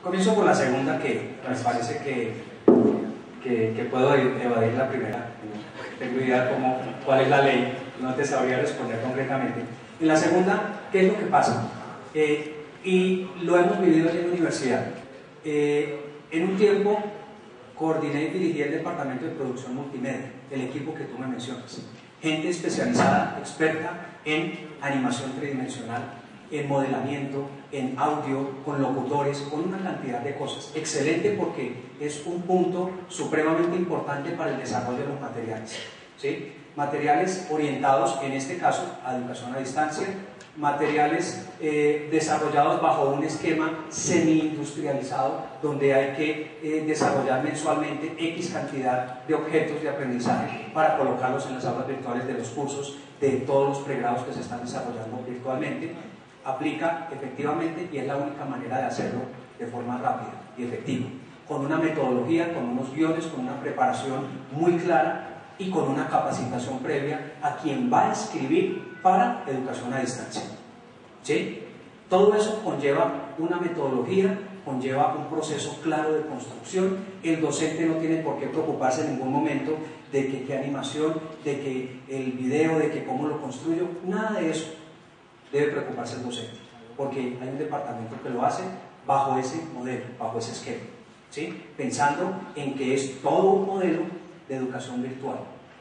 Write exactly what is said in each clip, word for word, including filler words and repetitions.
Comienzo por la segunda, que me parece que, que, que puedo evadir la primera. No tengo idea cómo, cuál es la ley, no te sabría responder concretamente. En la segunda, ¿qué es lo que pasa? Eh, y lo hemos vivido en la universidad. Eh, en un tiempo coordiné y dirigí el departamento de producción multimedia, el equipo que tú me mencionas. Gente especializada, experta en animación tridimensional, en modelamiento, en audio, con locutores, con una cantidad de cosas. Excelente, porque es un punto supremamente importante para el desarrollo de los materiales, ¿sí? Materiales orientados, en este caso, a educación a distancia, materiales eh, desarrollados bajo un esquema semi-industrializado, donde hay que eh, desarrollar mensualmente X cantidad de objetos de aprendizaje para colocarlos en las aulas virtuales de los cursos de todos los pregrados que se están desarrollando virtualmente. Aplica efectivamente, y es la única manera de hacerlo de forma rápida y efectiva, con una metodología, con unos guiones, con una preparación muy clara y con una capacitación previa a quien va a escribir para educación a distancia, ¿sí? Todo eso conlleva una metodología, conlleva un proceso claro de construcción. El docente no tiene por qué preocuparse en ningún momento de que qué animación, de que el video, de que cómo lo construyo, nada de eso debe preocuparse el docente, porque hay un departamento que lo hace bajo ese modelo, bajo ese esquema, ¿sí? Pensando en que es todo un modelo de educación virtual.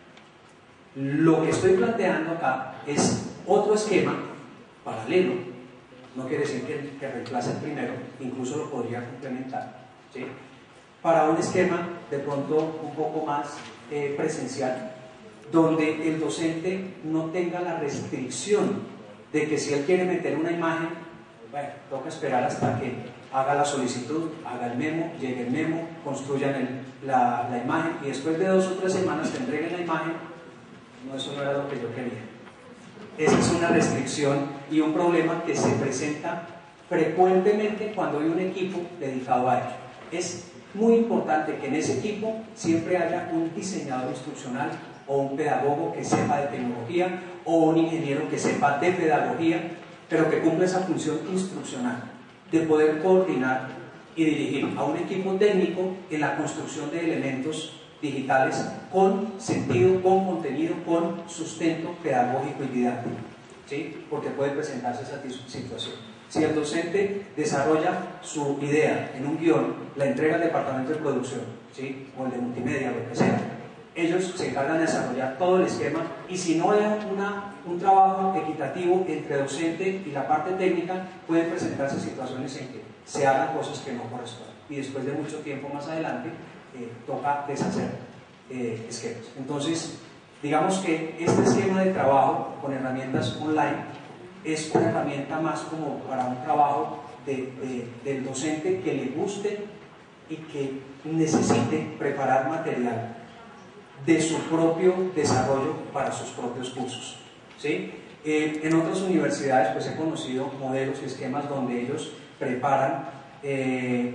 Lo que estoy planteando acá es otro esquema paralelo, no quiere decir que, que reemplace el primero, incluso lo podría complementar, ¿sí? Para un esquema de pronto un poco más eh, presencial, donde el docente no tenga la restricción de que si él quiere meter una imagen, bueno, toca esperar hasta que haga la solicitud, haga el memo, llegue el memo, construyan el, la, la imagen, y después de dos o tres semanas te entreguen la imagen. No, eso no era lo que yo quería. Esa es una restricción y un problema que se presenta frecuentemente cuando hay un equipo dedicado a ello. Es muy importante que en ese equipo siempre haya un diseñador instruccional, o un pedagogo que sepa de tecnología, o un ingeniero que sepa de pedagogía, pero que cumpla esa función instruccional, de poder coordinar y dirigir a un equipo técnico en la construcción de elementos digitales con sentido, con contenido, con sustento pedagógico y didáctico, ¿sí? Porque puede presentarse esa situación. Si el docente desarrolla su idea en un guión, la entrega al departamento de producción, ¿sí? O el de multimedia, lo que sea, ellos se encargan de desarrollar todo el esquema, y si no hay una, un trabajo equitativo entre docente y la parte técnica, pueden presentarse situaciones en que se hagan cosas que no corresponden, y después de mucho tiempo más adelante eh, toca deshacer eh, esquemas. Entonces, digamos que este esquema de trabajo con herramientas online es una herramienta más como para un trabajo de, de, del docente que le guste y que necesite preparar material de su propio desarrollo para sus propios cursos, ¿sí? Eh, en otras universidades pues he conocido modelos y esquemas donde ellos preparan eh,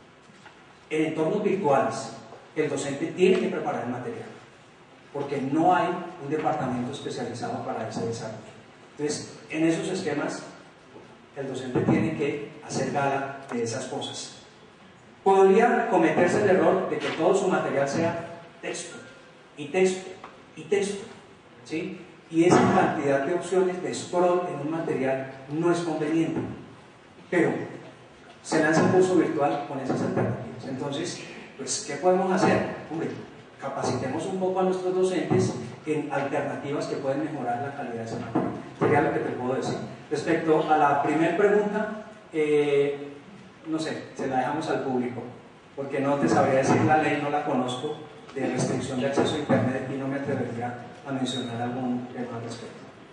en entornos virtuales. El docente tiene que preparar el material, porque no hay un departamento especializado para ese desarrollo. Entonces, en esos esquemas el docente tiene que hacer gala de esas cosas. Podría cometerse el error de que todo su material sea texto, y texto, y texto, ¿sí? Y esa cantidad de opciones de scroll en un material no es conveniente, pero se lanza un curso virtual con esas alternativas. Entonces, pues, ¿qué podemos hacer? Hombre, capacitemos un poco a nuestros docentes en alternativas que pueden mejorar la calidad de ese material. Sería lo que te puedo decir. Respecto a la primera pregunta, eh, no sé, se la dejamos al público, porque no te sabría decir la ley, no la conozco, de restricción de acceso a internet, y no me atrevería a mencionar algún tema al respecto.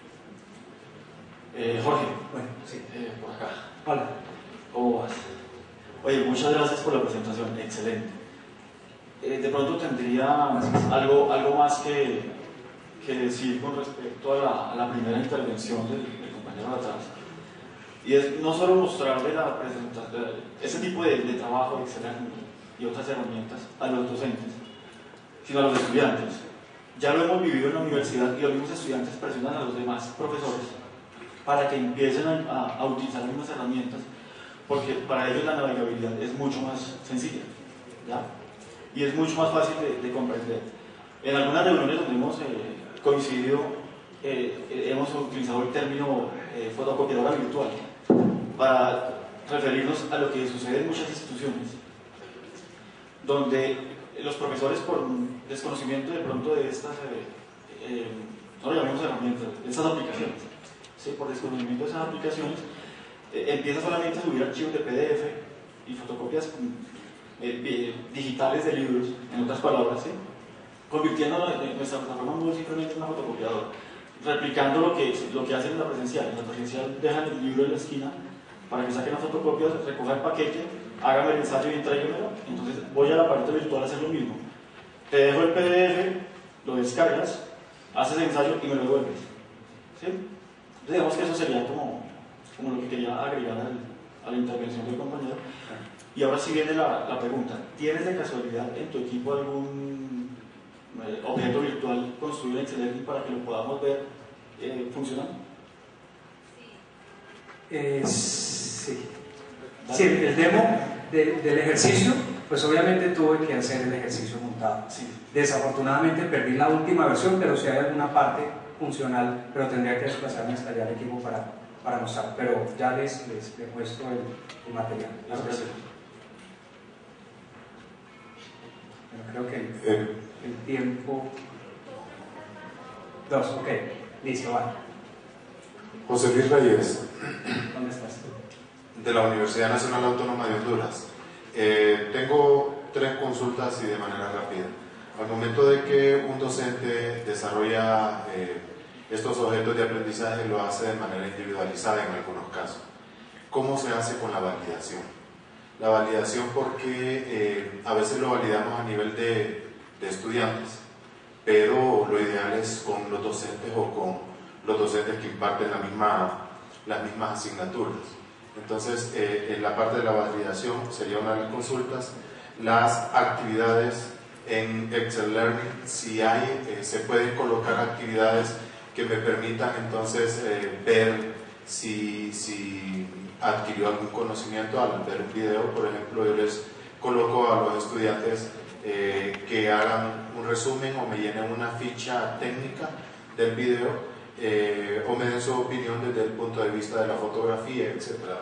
Eh, Jorge, bueno, sí. eh, por acá. Hola. ¿Cómo vas? Oye, muchas gracias por la presentación, excelente. Eh, de pronto tendría algo, algo más que, que decir con respecto a la, a la primera intervención del, del compañero de atrás, y es no solo mostrarle la presentación, ese tipo de, de trabajo excelente y otras herramientas a los docentes, sino a los estudiantes. Ya lo hemos vivido en la universidad, y los mismos estudiantes presionan a los demás profesores para que empiecen a, a, a utilizar las mismas herramientas, porque para ellos la navegabilidad es mucho más sencilla, ¿ya? Y es mucho más fácil de, de comprender. En algunas reuniones donde hemos eh, coincidido, eh, hemos utilizado el término eh, fotocopiadora virtual para referirnos a lo que sucede en muchas instituciones, donde los profesores, por desconocimiento de pronto de estas, eh, eh, no lo llamemos herramientas, de estas aplicaciones, ¿sí? Por desconocimiento de esas aplicaciones, eh, empieza solamente a subir archivos de P D F y fotocopias eh, digitales de libros, en otras palabras, ¿sí? Convirtiendo nuestra plataforma Moodle simplemente en una fotocopiadora, replicando lo que, lo que hacen en la presencial. En la presencial dejan el libro en la esquina para que saquen las fotocopias, recoja el paquete, hágame el ensayo y entréguemelo. Entonces voy a la parte virtual a hacer lo mismo. Te dejo el P D F, lo descargas, haces el ensayo y me lo devuelves, ¿sí? Entonces digamos que eso sería como, como lo que quería agregar al, a la intervención del compañero. Y ahora sí viene la, la pregunta: ¿tienes de casualidad en tu equipo algún eh, objeto virtual construido en Excel para que lo podamos ver eh, funcionando? Eh, sí. Sí, el demo de, del ejercicio, pues obviamente tuve que hacer el ejercicio montado. Sí. Desafortunadamente perdí la última versión, pero si hay alguna parte funcional, pero tendría que desplazarme hasta allá al equipo para, para mostrar. Pero ya les, les, les muestro el, el material. Claro que sí. Bueno, creo que el, el tiempo... Dos, ok. Listo, va. José Luis Reyes, ¿Dónde estás? de la Universidad Nacional Autónoma de Honduras. Eh, tengo tres consultas y de manera rápida. Al momento de que un docente desarrolla eh, estos objetos de aprendizaje, lo hace de manera individualizada en algunos casos. ¿Cómo se hace con la validación? La validación porque eh, a veces lo validamos a nivel de, de estudiantes, pero lo ideal es con los docentes o con los docentes que imparten la misma, las mismas asignaturas. Entonces, eh, en la parte de la validación sería una de las consultas. Las actividades en Excel Learning, si hay, eh, se pueden colocar actividades que me permitan entonces eh, ver si, si adquirió algún conocimiento al ver un video. Por ejemplo, yo les coloco a los estudiantes eh, que hagan un resumen o me llenen una ficha técnica del video. Eh, o me den su opinión desde el punto de vista de la fotografía, etcétera.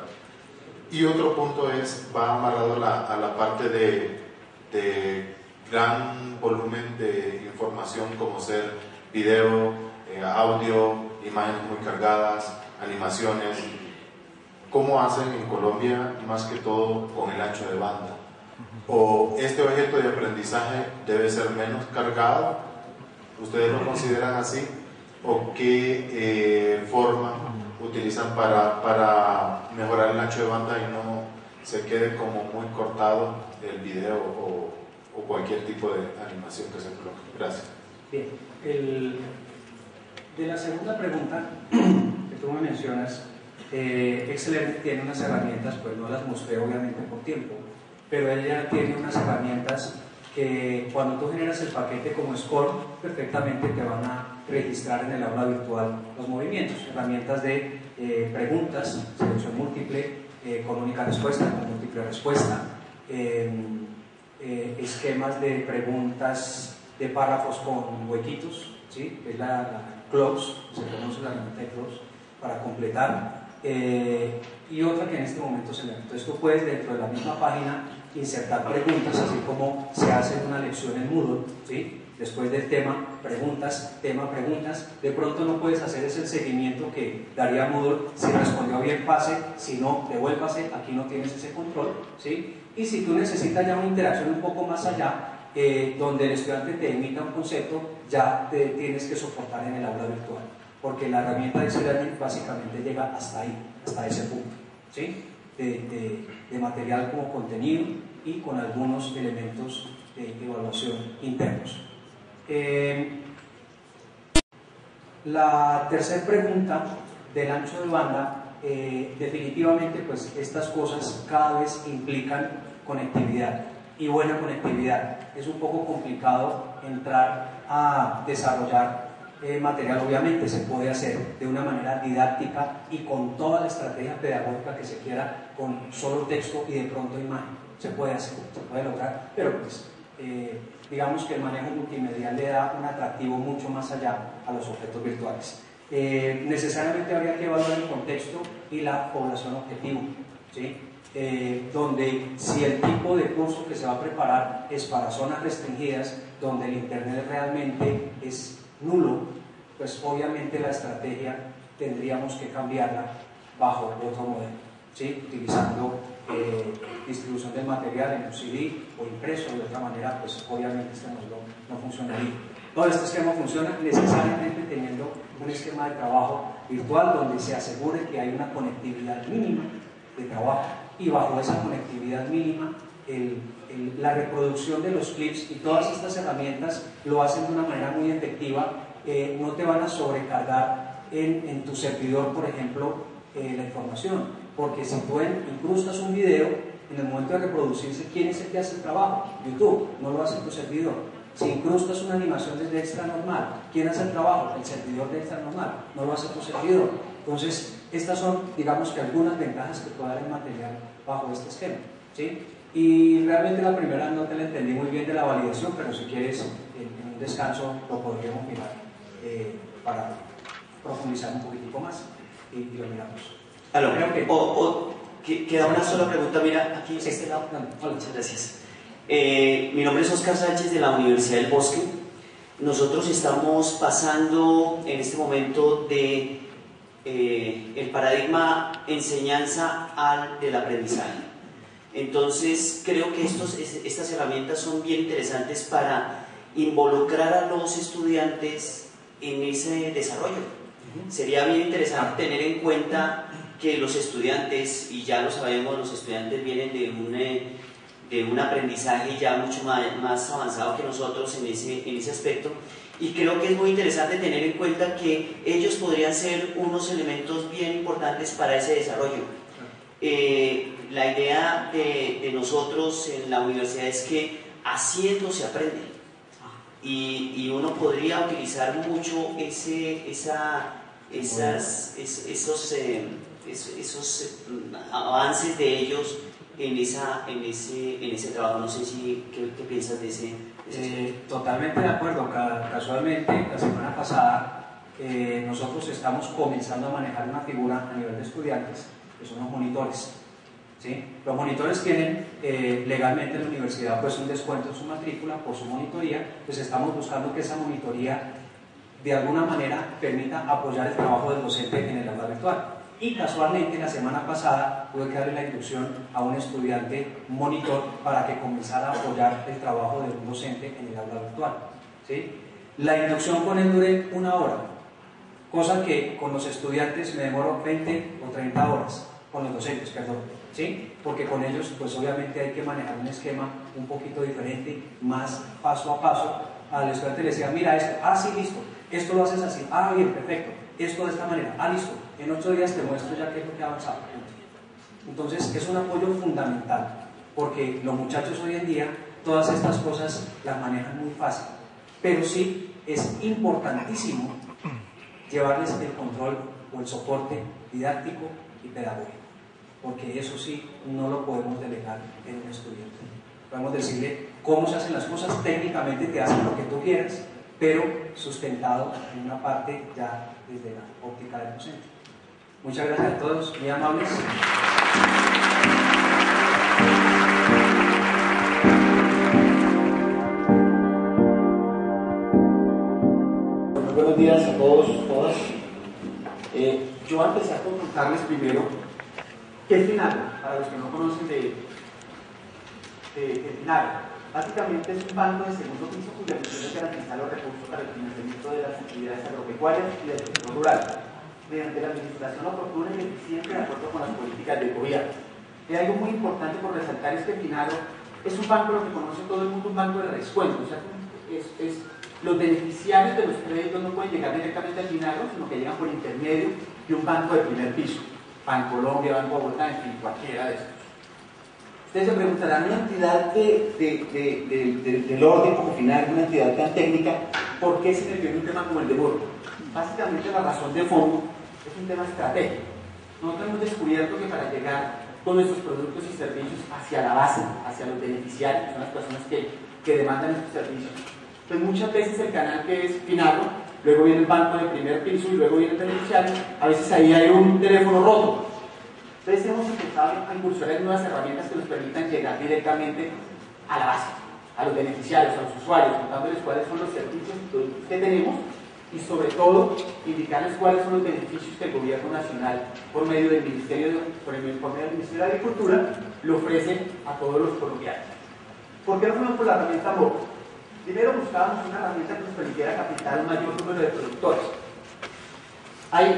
Y otro punto es, va amarrado a la, a la parte de, de gran volumen de información, como ser video, eh, audio, imágenes muy cargadas, animaciones. ¿Cómo hacen en Colombia, más que todo con el ancho de banda? ¿O este objeto de aprendizaje debe ser menos cargado? ¿Ustedes lo consideran así? ¿O qué eh, forma utilizan para, para mejorar el ancho de banda y no se quede como muy cortado el video o, o cualquier tipo de animación que se coloque? Gracias. Bien, el, de la segunda pregunta que tú me mencionas, eh, Excel tiene unas herramientas, pues no las mostré obviamente por tiempo, pero ella tiene unas herramientas que cuando tú generas el paquete como score, perfectamente te van a registrar en el aula virtual los movimientos, herramientas de eh, preguntas, selección múltiple, eh, con única respuesta, con múltiple respuesta, eh, eh, esquemas de preguntas de párrafos con huequitos, ¿sí? Es la, la close, se conoce la herramienta de close, para completar, eh, y otra que en este momento se me... Entonces tú puedes dentro de la misma página insertar preguntas, así como se hace en una lección en Moodle, ¿sí? Después del tema, preguntas, tema, preguntas. De pronto no puedes hacer ese seguimiento que daría Moodle. Si respondió bien, pase; si no, devuélvase. Aquí no tienes ese control, ¿sí? Y si tú necesitas ya una interacción un poco más allá, eh, donde el estudiante te emita un concepto, ya te tienes que soportar en el aula virtual, porque la herramienta de Excel Learning básicamente llega hasta ahí, hasta ese punto, ¿sí? De, de, de material como contenido y con algunos elementos de evaluación internos. Eh, la tercera pregunta del ancho de banda, eh, definitivamente pues estas cosas cada vez implican conectividad y buena conectividad. Es un poco complicado entrar a desarrollar eh, material, obviamente se puede hacer de una manera didáctica y con toda la estrategia pedagógica que se quiera, con solo texto y de pronto imagen. Se puede hacer, se puede lograr, pero pues eh, digamos que el manejo multimedia le da un atractivo mucho más allá a los objetos virtuales. Eh, necesariamente habría que evaluar el contexto y la población objetivo, ¿sí? Eh, donde si el tipo de curso que se va a preparar es para zonas restringidas, donde el internet realmente es nulo, pues obviamente la estrategia tendríamos que cambiarla bajo otro modelo, ¿sí? Utilizando eh, distribución del material en un C D o impreso. De otra manera, pues obviamente este modelo no funcionaría. Todo este esquema funciona necesariamente teniendo un esquema de trabajo virtual donde se asegure que hay una conectividad mínima de trabajo, y bajo esa conectividad mínima el, el, la reproducción de los clips y todas estas herramientas lo hacen de una manera muy efectiva. Eh, no te van a sobrecargar en, en tu servidor, por ejemplo, eh, la información, porque si tú incrustas un video, en el momento de reproducirse, ¿quién es el que hace el trabajo? YouTube, no lo hace tu servidor. Si incrustas una animación desde Extra Normal, ¿quién hace el trabajo? El servidor de Extra Normal, no lo hace tu servidor. Entonces, estas son, digamos que algunas ventajas que puede dar el material bajo este esquema, ¿sí? Y realmente la primera no te la entendí muy bien de la validación, pero si quieres, en, en un descanso lo podríamos mirar eh, para profundizar un poquitico más y, y lo miramos. Aló, que, o, o, que, queda una sola pregunta, mira, aquí sí, este lado. No, Muchas gracias. Eh, mi nombre es Oscar Sánchez de la Universidad del Bosque. Nosotros estamos pasando en este momento de eh, el paradigma enseñanza al del aprendizaje. Entonces creo que estos, estas herramientas son bien interesantes para involucrar a los estudiantes en ese desarrollo. Uh-huh. Sería bien interesante tener en cuenta que los estudiantes, y ya lo sabemos, los estudiantes vienen de un, eh, de un aprendizaje ya mucho más, más avanzado que nosotros en ese, en ese aspecto, y creo que es muy interesante tener en cuenta que ellos podrían ser unos elementos bien importantes para ese desarrollo. Eh, la idea de, de nosotros en la universidad es que haciendo se aprende, y, y uno podría utilizar mucho ese, esa, esas, es, esos, eh, esos, esos eh, avances de ellos en, esa, en, ese, en ese trabajo. No sé si, ¿qué, qué piensas de ese? De ese eh, totalmente de acuerdo. Casualmente, la semana pasada eh, nosotros estamos comenzando a manejar una figura a nivel de estudiantes, que son los monitores, ¿sí? Los monitores tienen eh, legalmente en la universidad pues un descuento en su matrícula por su monitoría. Pues estamos buscando que esa monitoría de alguna manera permita apoyar el trabajo del docente en el aula virtual. Y casualmente la semana pasada pude que darle la inducción a un estudiante monitor para que comenzara a apoyar el trabajo de un docente en el aula virtual, ¿sí? La inducción con él duré una hora, cosa que con los estudiantes me demoro veinte o treinta horas, con los docentes, perdón, ¿sí? Porque con ellos pues obviamente hay que manejar un esquema un poquito diferente, más paso a paso. Al estudiante le decía, mira esto, ah sí, listo, esto lo haces así, ah bien, perfecto, esto de esta manera, ah listo, en ocho días te muestro ya qué es lo que ha avanzado. Entonces es un apoyo fundamental, porque los muchachos hoy en día todas estas cosas las manejan muy fácil, pero sí es importantísimo llevarles el control o el soporte didáctico y pedagógico, porque eso sí no lo podemos delegar en un estudiante. Podemos decirle cómo se hacen las cosas, técnicamente te hacen lo que tú quieras, pero sustentado en una parte ya desde la óptica del docente. Muchas gracias a todos, muy amables. Muy buenos días a todos, todas. Eh, yo empecé a consultarles primero qué es FINAGRO, para los que no conocen de, de, de FINAGRO. Básicamente es un banco de segundo piso cuya misión es garantizar los recursos para el financiamiento de las actividades agropecuarias y del sector rural, mediante la administración oportuna y eficiente de acuerdo con las políticas del gobierno. Y algo muy importante por resaltar es que FINAGRO es un banco, lo que conoce todo el mundo, un banco de descuento. O sea, es, es, los beneficiarios de los créditos no pueden llegar directamente al FINAGRO, sino que llegan por intermedio de un banco de primer piso. Bancolombia, Banco Bogotá, en fin, cualquiera de estos. Ustedes se preguntarán, una entidad de, de, de, de, de, del orden como FINAGRO, una entidad tan técnica, ¿por qué se metió en un tema como el de Burgo? Básicamente la razón de fondo es un tema estratégico. Nosotros hemos descubierto que para llegar con nuestros productos y servicios hacia la base, hacia los beneficiarios, que son las personas que, que demandan estos servicios, pues muchas veces el canal que es Finagro, luego viene el banco de primer piso y luego viene el beneficiario, a veces ahí hay un teléfono roto. Entonces hemos intentado incursionar en nuevas herramientas que nos permitan llegar directamente a la base, a los beneficiarios, a los usuarios, contándoles cuáles son los servicios y productos que tenemos y sobre todo indicarles cuáles son los beneficios que el gobierno nacional por medio del Ministerio de, por el, por medio del Ministerio de Agricultura le ofrece a todos los colombianos. ¿Por qué no fuimos por la herramienta M O B? Primero buscábamos una herramienta que nos permitiera captar un mayor número de productores. Hay,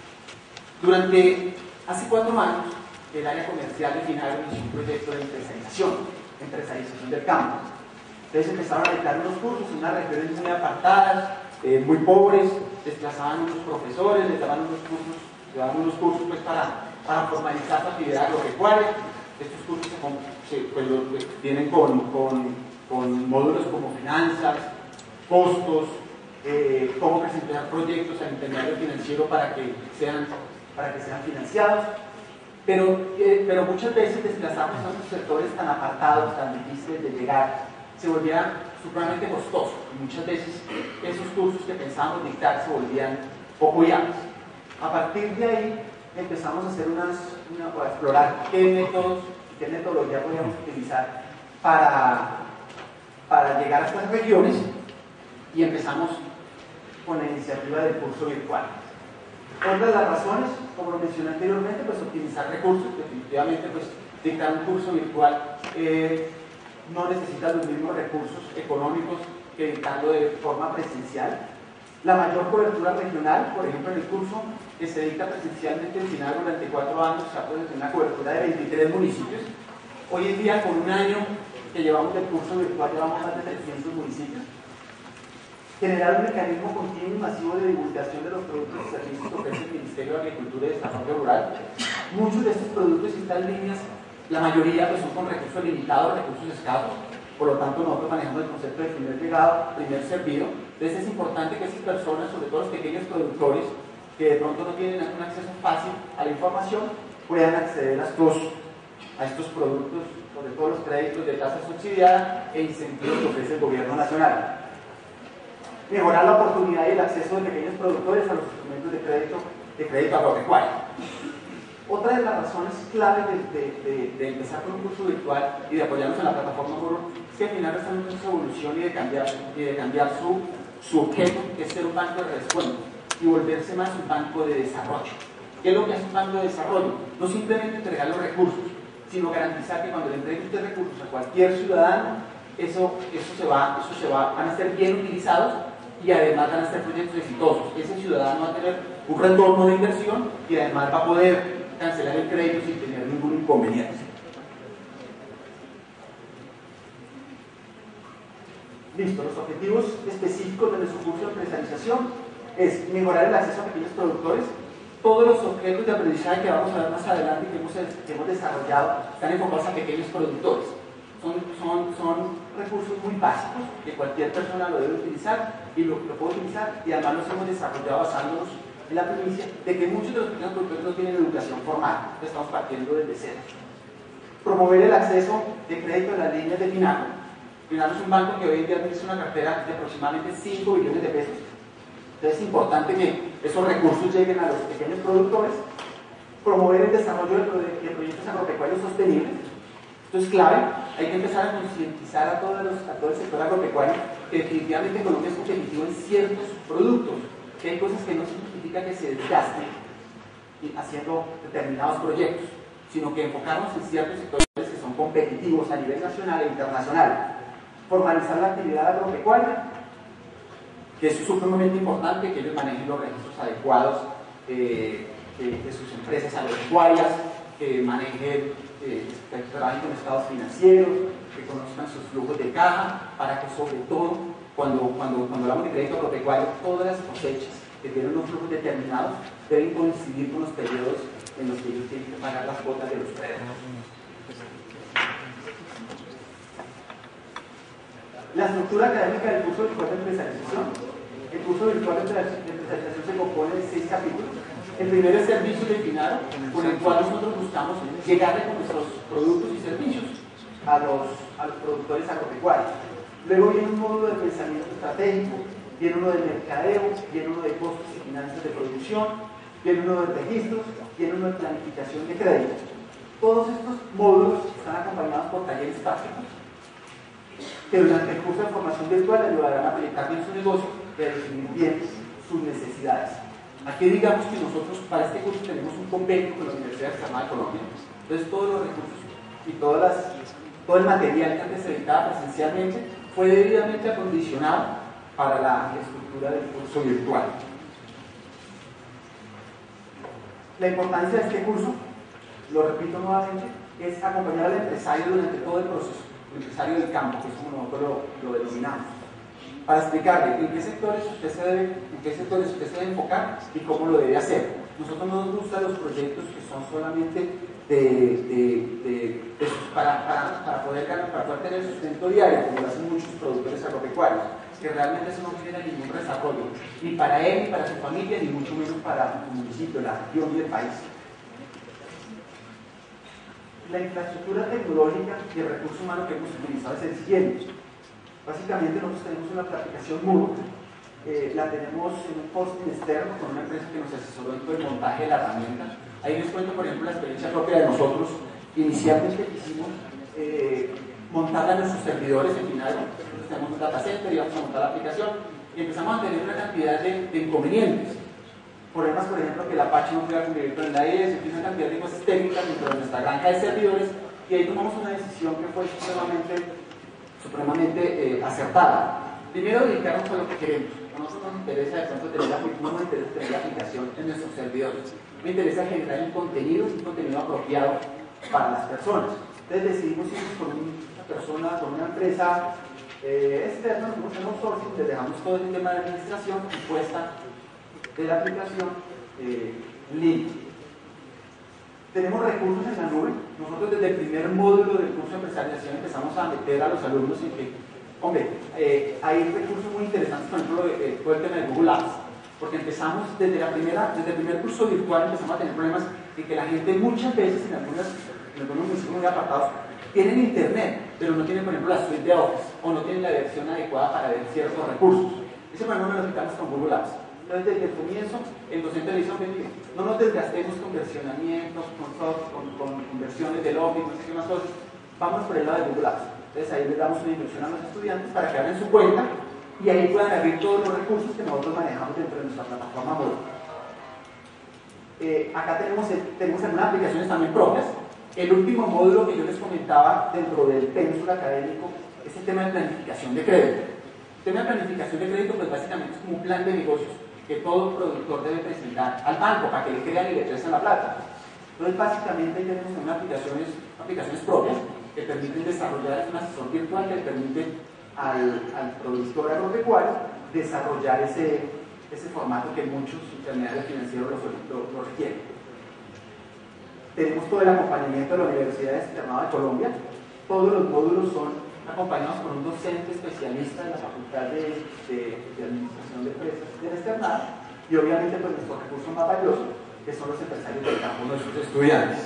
durante hace cuatro años, el área comercial de Finagro inició un proyecto de empresarización, empresarización del campo. Entonces empezaron a dictar unos cursos en unas regiones muy apartadas, eh, muy pobres, desplazaban unos profesores, les daban unos cursos, les daban unos cursos pues, para, para formalizar su actividad agropecuaria. Estos cursos se, se, pues, los, vienen con, con, con módulos como finanzas, costos, eh, cómo presentar proyectos al intermediario financiero para que sean, para que sean financiados. Pero, eh, pero muchas veces desplazamos a esos sectores tan apartados, tan difíciles de llegar, se volvían supremamente costosos. Y muchas veces esos cursos que pensábamos dictar se volvían poco viables. A partir de ahí empezamos a hacer unas, una, a explorar qué métodos, qué metodología podíamos utilizar para, para llegar a estas regiones y empezamos con la iniciativa del curso virtual. Otra de las razones, como lo mencioné anteriormente, pues optimizar recursos. Definitivamente, pues dictar un curso virtual eh, no necesita los mismos recursos económicos que dictarlo de forma presencial. La mayor cobertura regional, por ejemplo, en el curso que se dicta presencialmente en Finagro durante cuatro años, se ha producido una cobertura de veintitrés municipios. Hoy en día, con un año que llevamos del curso virtual, llevamos más de trescientos municipios. Generar un mecanismo continuo y masivo de divulgación de los productos y servicios que ofrece el Ministerio de Agricultura y Desarrollo Rural. Muchos de estos productos y estas líneas, la mayoría pues, son con recursos limitados, recursos escasos. Por lo tanto, nosotros manejamos el concepto de primer llegado, primer servido. Entonces es importante que esas personas, sobre todo los pequeños productores, que de pronto no tienen un acceso fácil a la información, puedan acceder a estos, a estos productos, sobre todo los créditos de tasa subsidiada e incentivos que ofrece el gobierno nacional. Mejorar la oportunidad y el acceso de pequeños productores a los instrumentos de crédito, de crédito agropecuario. Otra de las razones clave de, de, de, de empezar con un curso virtual y de apoyarnos en la plataforma Burro es que al final está en una evolución y de cambiar, y de cambiar su, su objeto, que es ser un banco de redescuento, y volverse más un banco de desarrollo. ¿Qué es lo que hace un banco de desarrollo? No simplemente entregar los recursos, sino garantizar que cuando le entregue usted recursos a cualquier ciudadano, eso, eso, se va, eso se va, van a ser bien utilizados y además van a ser proyectos exitosos. Ese ciudadano va a tener un retorno de inversión y además va a poder cancelar el crédito sin tener ningún inconveniente. Listo, los objetivos específicos de nuestro curso de empresarialización es mejorar el acceso a pequeños productores. Todos los objetos de aprendizaje que vamos a ver más adelante que hemos, que hemos desarrollado están enfocados a pequeños productores. Son, son, son recursos muy básicos que cualquier persona lo debe utilizar y lo, lo puede utilizar, y además los hemos desarrollado basándonos en la premisa de que muchos de los pequeños productores no tienen educación formal, estamos partiendo desde cero. Promover el acceso de crédito en las líneas de Finagro. Finagro es un banco que hoy en día administra una cartera de aproximadamente cinco billones de pesos. Entonces es importante que esos recursos lleguen a los pequeños productores. Promover el desarrollo de proyectos agropecuarios sostenibles. Esto es clave. Hay que empezar a concientizar a, todos los, a todo el sector agropecuario que definitivamente Colombia es competitivo en ciertos productos, que hay cosas que no significa que se desgasten haciendo determinados proyectos, sino que enfocarnos en ciertos sectores que son competitivos a nivel nacional e internacional. Formalizar la actividad agropecuaria, que es supremamente importante que ellos manejen los registros adecuados eh, de, de sus empresas agropecuarias, que manejen, eh, que trabajen con estados financieros, que conozcan sus flujos de caja, para que sobre todo, cuando, cuando, cuando hablamos de crédito agropecuario, todas las cosechas que tienen unos flujos determinados deben coincidir con los periodos en los que ellos tienen que pagar las cuotas de los préstamos. La estructura académica del curso de empresarialización curso virtual de empresarialización se compone de seis capítulos. El primero es servicio destinado, con el cual nosotros buscamos llegarle con nuestros productos y servicios a los, a los productores agropecuarios. Luego viene un módulo de pensamiento estratégico, viene uno de mercadeo, viene uno de costos y finanzas de producción, viene uno de registros, viene uno de planificación de crédito. Todos estos módulos están acompañados por talleres prácticos que durante el curso de formación virtual ayudarán a aplicar bien su negocio y a definir bien sus necesidades. Aquí digamos que nosotros para este curso tenemos un convenio con la Universidad Externada de Colombia. Entonces todos los recursos y todas las, todo el material que antes se editaba presencialmente fue debidamente acondicionado para la estructura del curso virtual. La importancia de este curso, lo repito nuevamente, es acompañar al empresario durante todo el proceso, el empresario del campo, que es como nosotros lo, lo denominamos, para explicarle en qué sectores usted se debe, en qué sectores usted se debe enfocar y cómo lo debe hacer. Nosotros no nos gustan los proyectos que son solamente de, de, de, de para, para, para, poder ganar, para poder tener sustento diario, como lo hacen muchos productores agropecuarios, que realmente eso no genera ningún desarrollo, ni para él, ni para su familia, ni mucho menos para su municipio, la región y el país. La infraestructura tecnológica y el recurso humano que hemos utilizado es el siguiente. Básicamente nosotros tenemos una aplicación Moodle, eh, la tenemos en un hosting externo con una empresa que nos asesoró en todo el montaje de la herramienta. Ahí les cuento, por ejemplo, la experiencia propia de nosotros. Inicialmente quisimos eh, montarla en nuestros servidores en final. Nosotros tenemos un data center y vamos a montar la aplicación y empezamos a tener una cantidad de, de inconvenientes. Problemas, por ejemplo, que el Apache no pudiera convivir con el A E S, una cantidad de cosas técnicas dentro de nuestra granja de servidores, y ahí tomamos una decisión que fue supremamente, supremamente eh, acertada. Primero, dedicarnos a lo que queremos. A nosotros nos interesa de pronto tener la, no nos interesa tener la aplicación en nuestros servidores. Me interesa generar un contenido, un contenido apropiado para las personas. Entonces decidimos ir con una persona, con una empresa eh, externa, hacemos un outsourcing, le dejamos todo el tema de administración y puesta de la aplicación eh, Link. Tenemos recursos en la nube. Nosotros desde el primer módulo del curso de empresarialización empezamos a meter a los alumnos en que, hombre, eh, hay recursos muy interesantes, por ejemplo, eh, todo el tema de Google Apps, porque empezamos desde la primera, desde el primer curso virtual empezamos a tener problemas en que la gente muchas veces en algunas, en algunos municipios muy apartados tienen internet, pero no tienen, por ejemplo, la suite de Office o no tienen la versión adecuada para ver ciertos recursos. Ese problema lo quitamos con Google Apps. Entonces, desde el comienzo, el docente le dice, no nos desgastemos con versionamientos, con, soft, con, con, con versiones del Office, no sé qué más cosas, vamos por el lado de Google Apps. Entonces, ahí les damos una inversión a los estudiantes para que abran su cuenta y ahí puedan abrir todos los recursos que nosotros manejamos dentro de nuestra plataforma Moodle. Eh, acá tenemos, tenemos algunas aplicaciones también propias. El último módulo que yo les comentaba dentro del pénsul académico es el tema de planificación de crédito. El tema de planificación de crédito, pues básicamente es como un plan de negocios que todo productor debe presentar al banco para que le crean y le presten la plata. Entonces, básicamente tenemos unas aplicaciones, aplicaciones propias que permiten desarrollar un asesor virtual que le permite al, al productor agropecuario desarrollar ese, ese formato que muchos intermediarios financieros lo, lo, lo requieren. Tenemos todo el acompañamiento de la Universidad Externada de Colombia. Todos los módulos son acompañados por un docente especialista de la Facultad de, de, de Administración de Empresas de la Externada y obviamente pues nuestro recurso más valioso, que son los empresarios del campo, nuestros estudiantes.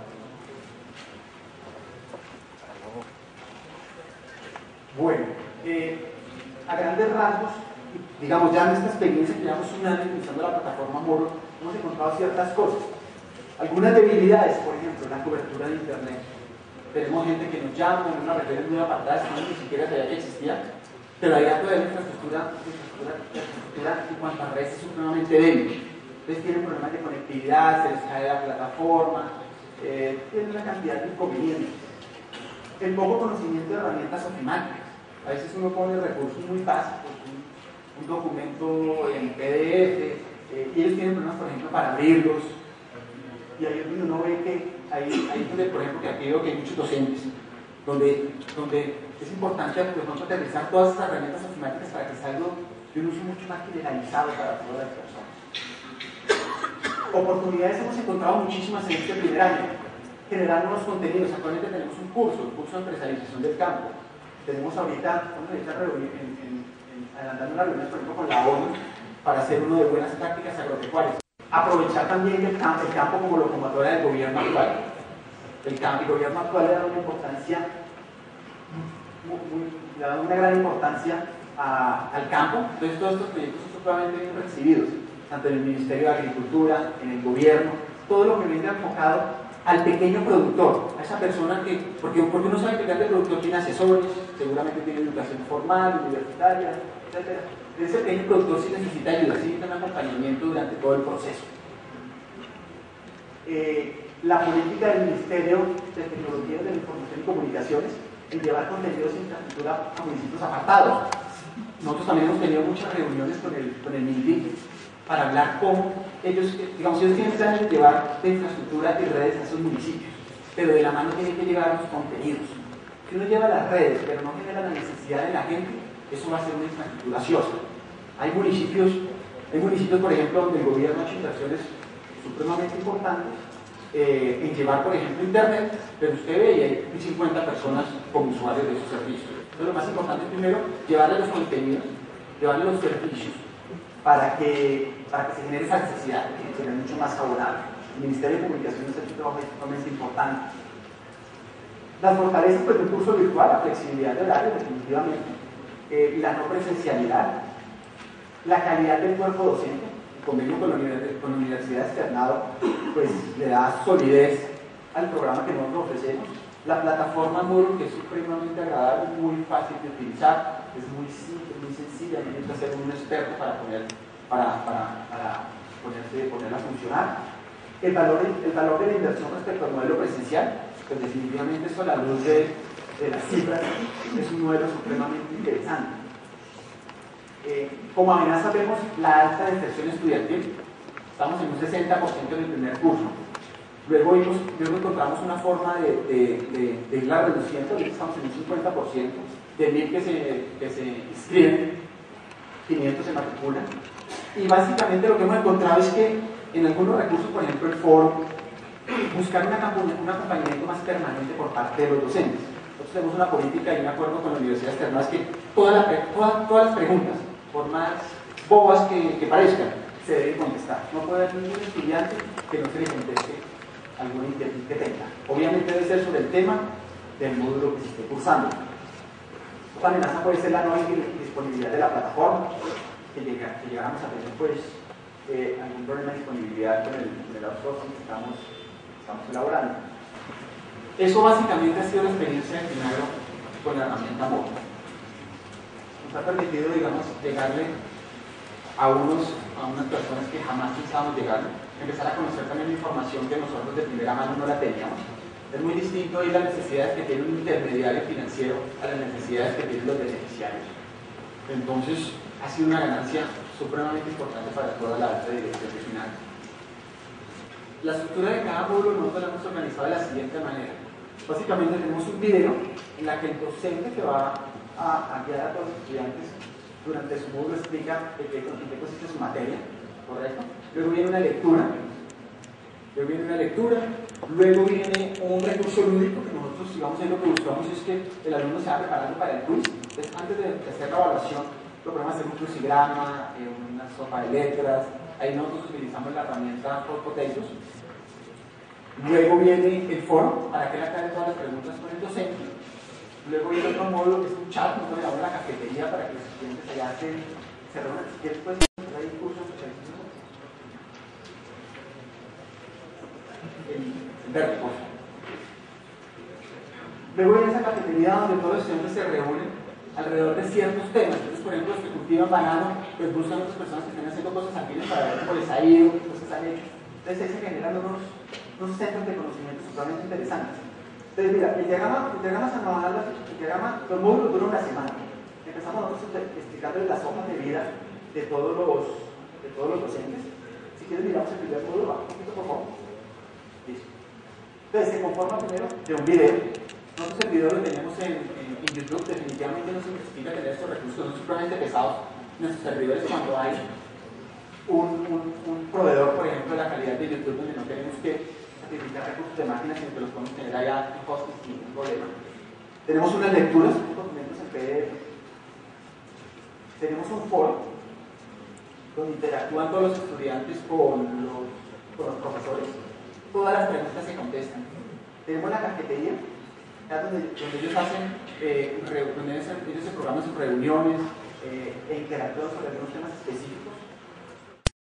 Bueno, eh, a grandes rasgos, digamos ya en esta experiencia que llevamos un año utilizando la plataforma Moodle, hemos encontrado ciertas cosas. Algunas debilidades, por ejemplo, la cobertura de internet. Tenemos gente que nos llama en una región muy apartada, que ni siquiera sabía que existía, pero allá toda la infraestructura, infraestructura, infraestructura en cuanto a redes es supremamente débil. Entonces tienen problemas de conectividad, se les cae la plataforma, eh, tienen una cantidad de inconvenientes. El poco conocimiento de herramientas ofimáticas. A veces uno pone recursos muy básicos, un, un documento en P D F, eh, y ellos tienen problemas, por ejemplo, para abrirlos. Y ahí es donde uno ve que ahí, ahí donde, por ejemplo, que aquí veo que hay muchos docentes, donde, donde es importante de pronto aterrizar todas estas herramientas ofimáticas para que sea algo de un uso mucho más generalizado para todas las personas. Oportunidades hemos encontrado muchísimas en este primer año. Generar nuevos contenidos. Actualmente tenemos un curso, el curso de empresarialización del campo. Tenemos ahorita, estamos en esta reunión, en, en, en adelantando una reunión, por ejemplo, con la ONU, para hacer uno de buenas prácticas agropecuarias. Aprovechar también el campo, el campo como locomotora del gobierno actual. El, campo, el gobierno actual le da una importancia, muy, muy, le da una gran importancia a, al campo. Entonces todos estos proyectos son supremamente bien recibidos, tanto en el Ministerio de Agricultura, en el gobierno, todo lo que venga enfocado al pequeño productor, a esa persona que, porque, porque uno sabe que el grande productor tiene asesores, seguramente tiene educación formal, universitaria, etcétera. Ese pequeño productor sí necesita ayuda, sí necesita un acompañamiento durante todo el proceso. Eh, la política del Ministerio de Tecnología de la Información y Comunicaciones en llevar contenidos de infraestructura a municipios apartados. Nosotros también hemos tenido muchas reuniones con el, con el MINDI para hablar cómo ellos, digamos, ellos tienen planes de llevar de infraestructura y redes a esos municipios, pero de la mano tienen que llevar los contenidos. Si uno lleva las redes, pero no genera la necesidad de la gente, eso va a ser una infraestructura ociosa. Hay municipios, hay municipios, por ejemplo, donde el gobierno ha hecho inversiones supremamente importantes eh, en llevar, por ejemplo, internet, pero usted ve y hay cincuenta personas como usuarios de esos servicios. Entonces, lo más importante es primero llevarle los contenidos, llevarle los servicios, para que, para que se genere esa necesidad, que sea mucho más favorable. El Ministerio de Comunicaciones ha hecho un trabajo extremadamente importante. Las fortalezas pues, de un curso virtual, la flexibilidad de horario, definitivamente, eh, la no presencialidad, la calidad del cuerpo docente, el convenio con la, con la Universidad Externado, pues le da solidez al programa que nosotros ofrecemos. La plataforma Moodle, que es supremamente agradable, muy fácil de utilizar, es muy simple, muy sencilla, no necesita ser un experto para, poner, para, para, para ponerse, ponerla a funcionar. El valor, el valor de la inversión respecto al modelo presencial, pues definitivamente esto a la luz de, de las cifras es un modelo supremamente interesante. Eh, como amenaza vemos la alta deserción estudiantil, estamos en un sesenta por ciento en el primer curso. Luego, vimos, luego encontramos una forma de, de, de, de irla reduciendo, ahorita estamos en un cincuenta por ciento, de mil que se, que se inscriben, quinientos se matriculan. Y básicamente lo que hemos encontrado es que en algunos recursos, por ejemplo el foro, buscar una, un acompañamiento más permanente por parte de los docentes. Nosotros tenemos una política y un acuerdo con la Universidad Externada, es que toda la, toda, todas las preguntas, por más bobas que, que parezcan, se deben contestar. No puede haber ningún estudiante que no se le conteste alguna inquietud que tenga. Obviamente debe ser sobre el tema del módulo que se esté cursando. Otra amenaza puede ser la no disponibilidad de la plataforma, que, llega, que llegamos a tener pues eh, algún problema de disponibilidad con el, con el outsourcing que estamos, estamos elaborando. Eso básicamente ha sido la experiencia de Finagro con la herramienta móvil. Nos ha permitido, digamos, llegarle a, unos, a unas personas que jamás pensábamos llegarle, empezar a conocer también la información que nosotros de primera mano no la teníamos. Es muy distinto ir las necesidades que tiene un intermediario financiero a las necesidades que tienen los beneficiarios. Entonces, ha sido una ganancia supremamente importante para toda la alta dirección de Finagro. La estructura de cada módulo nosotros la hemos organizado de la siguiente manera. Básicamente tenemos un video en la que el docente que va a, a guiar a todos los estudiantes durante su módulo explica en qué, en qué consiste su materia, ¿correcto? Luego viene una lectura, luego viene una lectura, luego viene un recurso lúdico que nosotros, digamos, ahí lo que buscamos es que el alumno se va preparando para el quiz. Entonces, antes de hacer la evaluación, lo podemos hacer un crucigrama, eh, una sopa de letras. Ahí nosotros utilizamos la herramienta Hot Potatoes. Luego viene el foro para que él aclare todas las preguntas con el docente. Luego viene otro módulo que es un chat, nosotros le damos la cafetería para que los estudiantes allá se, se reúnan. Si quieres, pues, hay cursos socializados. El verde, por favor. Luego viene esa cafetería donde todos los estudiantes se reúnen alrededor de ciertos temas. Entonces, por ejemplo, los que cultivan banano, pues buscan otras personas que estén haciendo cosas afines para ver cómo les ha ido, qué cosas han hecho. Entonces, ahí se generan unos, unos centros de conocimiento totalmente interesantes. Entonces, mira, el diagrama, el diagrama anual, el diagrama, los módulos duran una semana. Empezamos nosotros explicándoles las hojas de vida de todos los, de todos los docentes. Si quieres, miramos el primer módulo, va un poquito por favor. Listo. Entonces, se conforma primero de un video. Nosotros el video lo tenemos en, en, en YouTube. Definitivamente no se necesita tener estos recursos, son supremamente pesados nuestros servidores cuando hay un, un, un proveedor, por ejemplo, de la calidad de YouTube, donde no tenemos que sacrificar recursos de máquinas, sino que los podemos tener allá en hosting sin ningún problema. Tenemos unas lecturas, unos documentos en P D F. tenemos un foro donde interactúan todos los estudiantes con los, con los profesores. Todas las preguntas se contestan. Tenemos la cafetería, donde, donde ellos hacen, eh, donde ellos, ellos se programan sus reuniones eh, e interactúan sobre algunos temas específicos.